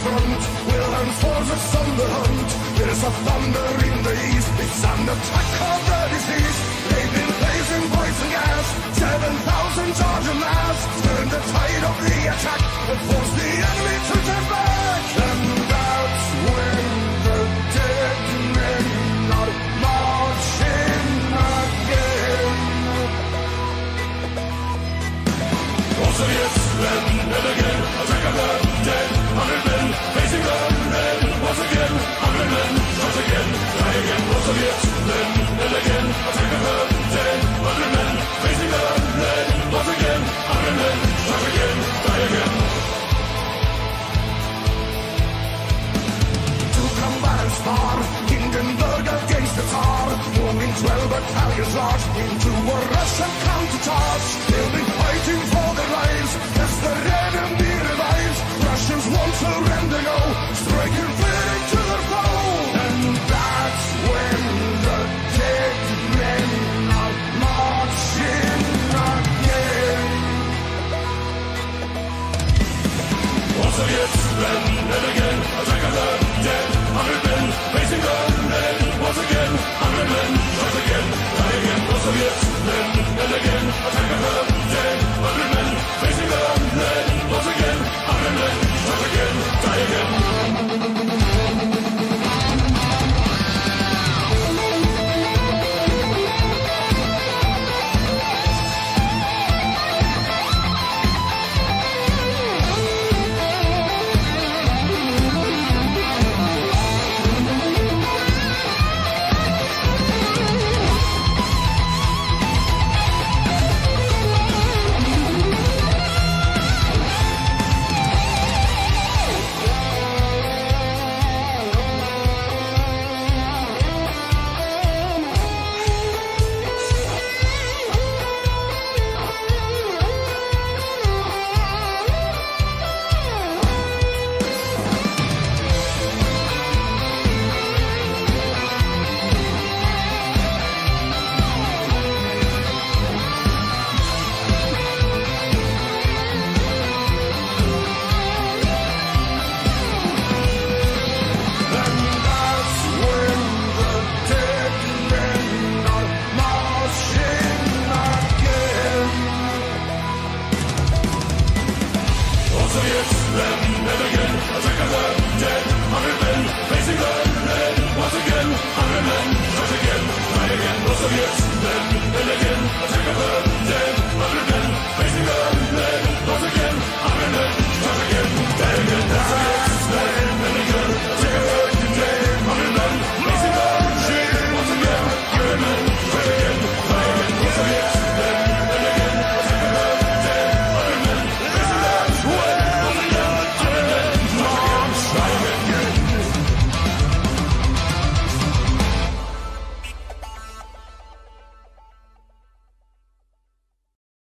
front. Wilhelm's forces on the hunt. There's a thunder in the east. It's an attack of the disease. They've been blazing poison gas. 7,000 Georgian mass. Turn the tide of the attack and force the enemy to turn back. And that's when the dead men are marching again. All Soviets, then and again, attack of the dead. 100 men facing the red. Once again, 100 men shot again, die again. All Soviets, then and again, attack of the dead. 100 men facing the red. Once again, 100 men shot again, die again. Two combatants far, Hindenburg against the Tsar, moving 12 battalions large into a Russian countercharge. They'll be fighting for their lives as the red enemy revives. Russians won't surrender, no, striking fear into their foe. And that's when the dead men are marching again. All Soviets, then and again, attack of the dead. 100 men facing the red. Once again, 100 men shot again, die again. All Soviets, then and again, attack of the dead. 100 men facing the red. Once again, 100 men shot again, die again. Soviets, then and again, attack of the dead. 100 men facing the red.